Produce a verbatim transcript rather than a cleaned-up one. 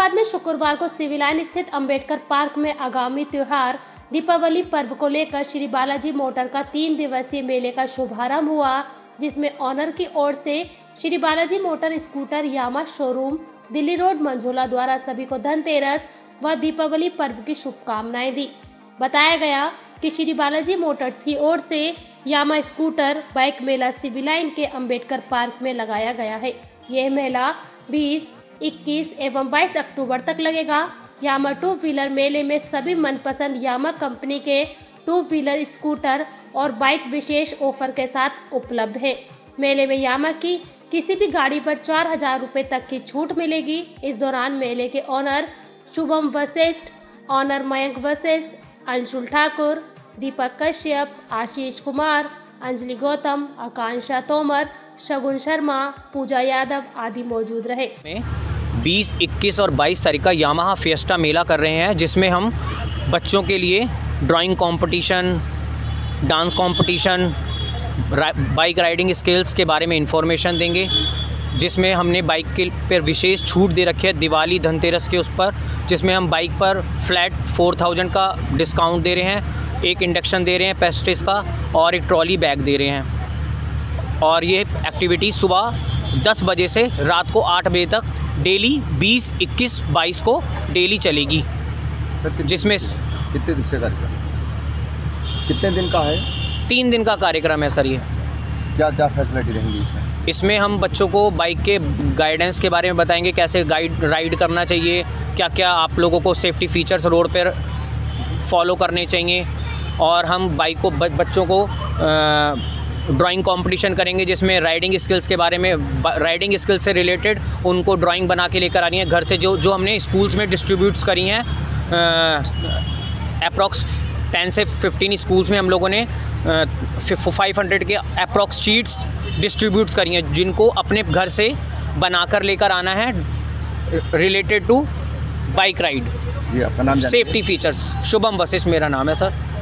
मुरादाबाद में शुक्रवार को सिविल लाइन स्थित अंबेडकर पार्क में आगामी त्योहार दीपावली पर्व को लेकर श्री बालाजी मोटर का तीन दिवसीय मेले का शुभारंभ हुआ, जिसमें ऑनर की ओर से Shri Balaji motor scooter Yamaha showroom Delhi road Manjhola द्वारा सभी को धनतेरस व दीपावली पर्व की शुभकामनाएं दी। बताया गया कि श्री बालाजी मोटर्स की ओर से यामा स्कूटर बाइक मेला सिविल लाइन के अंबेडकर पार्क में लगाया गया है। यह मेला बीस, इक्कीस एवं बाईस अक्टूबर तक लगेगा। यामा टू व्हीलर मेले में सभी मनपसंद यामा कंपनी के टू व्हीलर स्कूटर और बाइक विशेष ऑफर के साथ उपलब्ध है। मेले में यामा की किसी भी गाड़ी पर चार हजार रुपये तक की छूट मिलेगी। इस दौरान मेले के ऑनर शुभम वशिष्ठ, ऑनर मयंक वशिष्ठ, अंशुल ठाकुर, दीपक कश्यप, आशीष कुमार, अंजलि गौतम, आकांक्षा तोमर, शगुन शर्मा, पूजा यादव आदि मौजूद रहे। बीस, इक्कीस और बाईस तारीख का यामाहा फिएस्टा मेला कर रहे हैं, जिसमें हम बच्चों के लिए drawing competition, dance competition, bike riding skills के बारे में इंफॉर्मेशन देंगे, जिसमें हमने बाइक के पर विशेष छूट दे रखी है दिवाली धनतेरस के उस पर, जिसमें हम बाइक पर फ्लैट फोर थाउजेंड का डिस्काउंट दे रहे हैं, एक इंडक्शन दे रहे हैं पेस्टिस का और एक ट्रॉली बैग दे रहे हैं। और ये एक्टिविटी सुबह दस बजे से रात को आठ बजे तक डेली बीस, इक्कीस, बाईस को डेली चलेगी। जिसमें कितने दिन से कार्यक्रम कितने दिन का है? तीन दिन का कार्यक्रम है सर। ये क्या क्या फैसिलिटी रहेंगी इसमें? इसमें हम बच्चों को बाइक के गाइडेंस के बारे में बताएंगे, कैसे गाइड राइड करना चाहिए, क्या क्या आप लोगों को सेफ्टी फीचर्स रोड पर फॉलो करने चाहिए। और हम बाइक को बच्चों को ड्राइंग कंपटीशन करेंगे, जिसमें राइडिंग स्किल्स के बारे में, राइडिंग स्किल्स से रिलेटेड उनको ड्राइंग बना के लेकर आनी है घर से, जो जो हमने स्कूल्स में डिस्ट्रीब्यूट्स करी हैं। अप्रॉक्स टेन से फिफ्टीन स्कूल्स में हम लोगों ने फाइव हंड्रेड के अप्रॉक्स शीट्स डिस्ट्रीब्यूट्स करी हैं, जिनको अपने घर से बनाकर लेकर आना है रिलेटेड टू बाइक राइड। जी, आपका नाम? Safety features. शुभम वशिष्ठ मेरा नाम है सर।